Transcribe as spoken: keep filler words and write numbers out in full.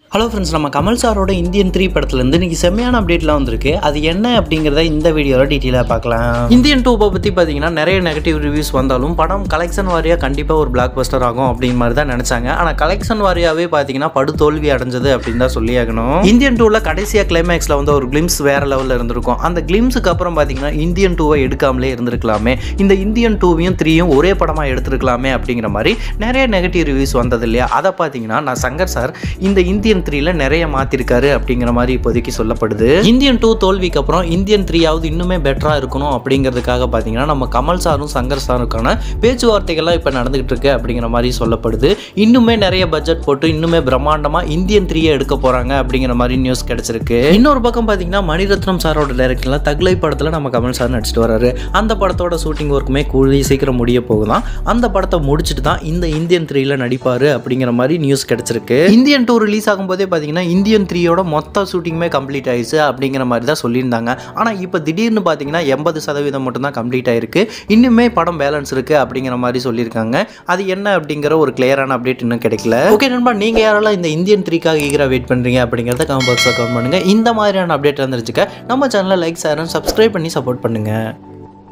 Hello friends, நம்ம கமல் சாரோட Indian three படத்துலேருந்து இன்றைக்கி செம்மையான அப்டேட்லாம் வந்திருக்கு. அது என்ன அப்படிங்கிறத இந்த வீடியோவில் டீட்டெயிலாக பார்க்கலாம். இந்தியன் டூவை பற்றி பார்த்தீங்கன்னா நிறைய நெகட்டிவ் ரிவ்யூஸ் வந்தாலும் படம் கலெக்ஷன் வாரியாக கண்டிப்பாக ஒரு பிளாக் பஸ்டர் ஆகும் அப்படிங்கிற மாதிரி தான் நினச்சாங்க. ஆனால் கலெக்ஷன் வாரியாகவே பார்த்தீங்கன்னா படு தோல்வி அடைஞ்சது அப்படின்னு தான் சொல்லி ஆகணும். இந்தியன் டூவில் கடைசியாக கிளைமேக்ஸில் வந்து ஒரு கிளிம்ஸ் வேறு லெவலில் இருந்திருக்கும். அந்த கிளிம்ஸுக்கு அப்புறம் பார்த்தீங்கன்னா இந்தியன் டூவை எடுக்காமலே இருந்திருக்கலாமே, இந்த இந்தியன் டூவையும் த்ரீயும் ஒரே படமாக எடுத்துருக்கலாமே அப்படிங்கிற மாதிரி நிறைய நெகட்டிவ் ரிவ்யூஸ் வந்தது இல்லையா. அதை பார்த்தீங்கன்னா நான் சங்கர் சார் இந்த இந்தியன் த்ரீல நிறைய மாத்திருக்காரு அப்படிங்கிற மாதிரி இப்போதைக்கு சொல்லப்படுது. இந்தியன் டூ தோல்விக்கு அப்புறம் இந்தியன் த்ரீயாவது இன்னுமே பெட்டரா இருக்கணும் அப்படிங்கிறதுக்காக பாத்தீங்கன்னா நம்ம கமல் சாரும் சங்கர் சாருக்கான பேச்சுவார்த்தைகள்லாம் இப்ப நடந்துகிட்டு இருக்கு அப்படிங்கிற மாதிரி சொல்லப்படுது. இன்னுமே நிறைய பட்ஜெட் போட்டு இன்னுமே பிரம்மாண்டமா இந்தியன் த்ரீயை எடுக்க போறாங்க அப்படிங்கிற மாதிரி நியூஸ் கிடைச்சிருக்கு. இன்னொரு பக்கம் பாத்தீங்கன்னா மணிரத்னம் சாரோட டைரக்டர்ல தக்லை படத்துல நம்ம கமல் சார் நடிச்சிட்டு வராரு. அந்த படத்தோட ஷூட்டிங் ஒர்க்குமே கூடி சீக்கிரம் முடிய போகுதான். அந்த படத்தை முடிச்சுட்டு தான் இந்த இந்தியன் த்ரீல நடிப்பாரு அப்படிங்கிற மாதிரி நியூஸ் கிடைச்சிருக்கு. இந்தியன் டூ ரிலீஸ் ஆகும் போதே பார்த்தீங்கன்னா இந்தியன் த்ரீயோட மொத்த ஷூட்டிங்குமே கம்ப்ளீட் ஆயிடுச்சு அப்படிங்கிற மாதிரி தான் சொல்லியிருந்தாங்க. ஆனால் இப்போ திடீர்னு பார்த்தீங்கன்னா எண்பது சதவீதம் மட்டும் தான் கம்ப்ளீட் ஆயிருக்கு. இன்னுமே படம் பேலன்ஸ் இருக்கு அப்படிங்கிற மாதிரி சொல்லியிருக்காங்க. அது என்ன அப்படிங்கிற ஒரு கிளியரான அப்டேட் இன்னும் கிடைக்கல. ஓகே நண்பா, நீங்கள் யாரெல்லாம் இந்த இந்தியன் த்ரீக்காக ஈகராக வெயிட் பண்ணுறீங்க அப்படிங்கிறத கமெண்ட் பாக்ஸில் கமெண்ட் பண்ணுங்க. இந்த மாதிரியான அப்டேட் வந்துருச்சுக்க நம்ம சேனலை லைக் ஷேர் சப்ஸ்கிரைப் பண்ணி சப்போர்ட் பண்ணுங்க.